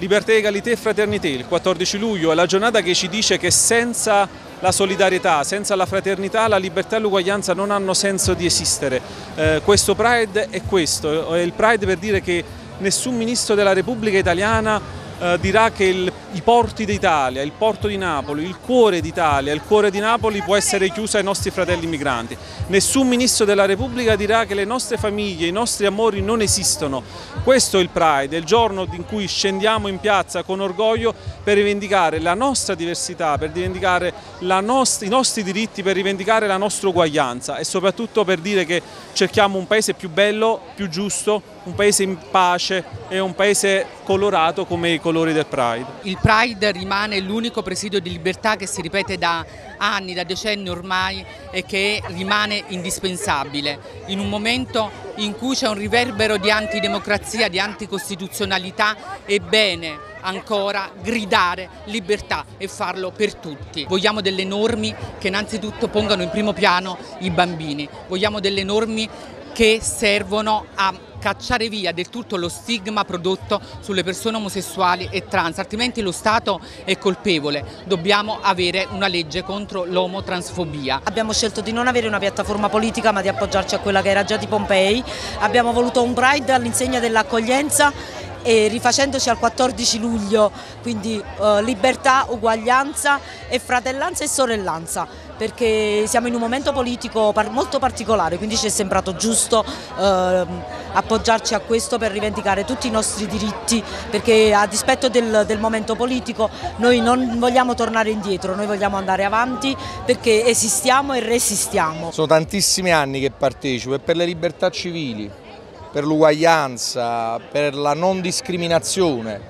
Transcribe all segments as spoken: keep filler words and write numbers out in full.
Libertà, egalité e fraternité, il quattordici luglio è la giornata che ci dice che senza la solidarietà, senza la fraternità, la libertà e l'uguaglianza non hanno senso di esistere. Eh, questo Pride è questo, è il Pride per dire che nessun ministro della Repubblica Italiana eh, dirà che il, i porti d'Italia, il porto di Napoli, il cuore d'Italia, il cuore di Napoli può essere chiuso ai nostri fratelli migranti. Nessun ministro della Repubblica dirà che le nostre famiglie, i nostri amori non esistono. Questo è il Pride, è il giorno in cui scendiamo in piazza con orgoglio per rivendicare la nostra diversità, per rivendicare la nost- i nostri diritti, per rivendicare la nostra uguaglianza e soprattutto per dire che cerchiamo un paese più bello, più giusto, un paese in pace e un paese colorato come i colori del Pride. Il Pride rimane l'unico presidio di libertà che si ripete da anni, da decenni ormai e che rimane indispensabile in un momento in cui c'è un riverbero di antidemocrazia, di anticostituzionalità. È bene ancora gridare libertà e farlo per tutti. Vogliamo delle norme che innanzitutto pongano in primo piano i bambini, vogliamo delle norme che servono a cacciare via del tutto lo stigma prodotto sulle persone omosessuali e trans, altrimenti lo Stato è colpevole. Dobbiamo avere una legge contro l'omotransfobia. Abbiamo scelto di non avere una piattaforma politica ma di appoggiarci a quella che era già di Pompei. Abbiamo voluto un Pride all'insegna dell'accoglienza e rifacendoci al quattordici luglio, quindi eh, libertà, uguaglianza e fratellanza e sorellanza, perché siamo in un momento politico par molto particolare, quindi ci è sembrato giusto eh, appoggiarci a questo per rivendicare tutti i nostri diritti, perché a dispetto del, del momento politico noi non vogliamo tornare indietro, noi vogliamo andare avanti perché esistiamo e resistiamo. Sono tantissimi anni che partecipo e per le libertà civili, per l'uguaglianza, per la non discriminazione.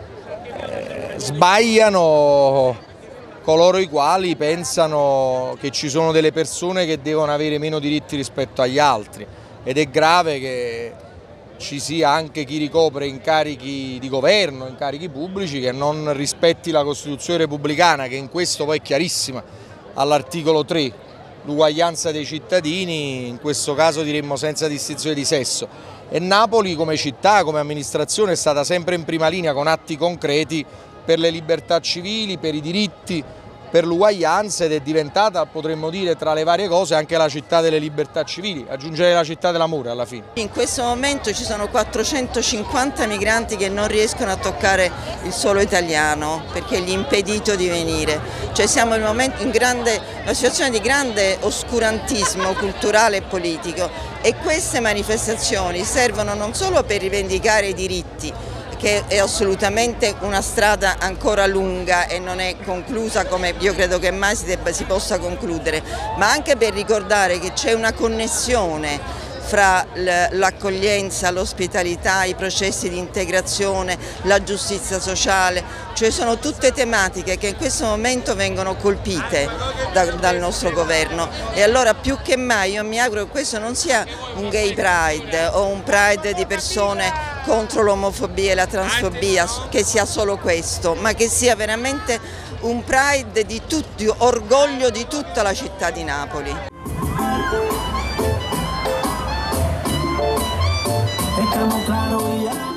Eh, sbagliano coloro i quali pensano che ci sono delle persone che devono avere meno diritti rispetto agli altri ed è grave che ci sia anche chi ricopre incarichi di governo, incarichi pubblici che non rispetti la Costituzione repubblicana, che in questo poi è chiarissima all'articolo tre, l'uguaglianza dei cittadini, in questo caso diremmo senza distinzione di sesso. E Napoli come città, come amministrazione è stata sempre in prima linea con atti concreti per le libertà civili, per i diritti, per l'uguaglianza ed è diventata, potremmo dire, tra le varie cose anche la città delle libertà civili, aggiungere la città dell'amore alla fine. In questo momento ci sono quattrocentocinquanta migranti che non riescono a toccare il suolo italiano perché gli è impedito di venire, cioè siamo in, momento, in grande, una situazione di grande oscurantismo culturale e politico e queste manifestazioni servono non solo per rivendicare i diritti, che è assolutamente una strada ancora lunga e non è conclusa come io credo che mai si, debba, si possa concludere, ma anche per ricordare che c'è una connessione fra l'accoglienza, l'ospitalità, i processi di integrazione, la giustizia sociale, cioè sono tutte tematiche che in questo momento vengono colpite da, dal nostro governo e allora più che mai io mi auguro che questo non sia un gay pride o un pride di persone contro l'omofobia e la transfobia, che sia solo questo, ma che sia veramente un pride di tutti, orgoglio di tutta la città di Napoli. Estamos claros y ya.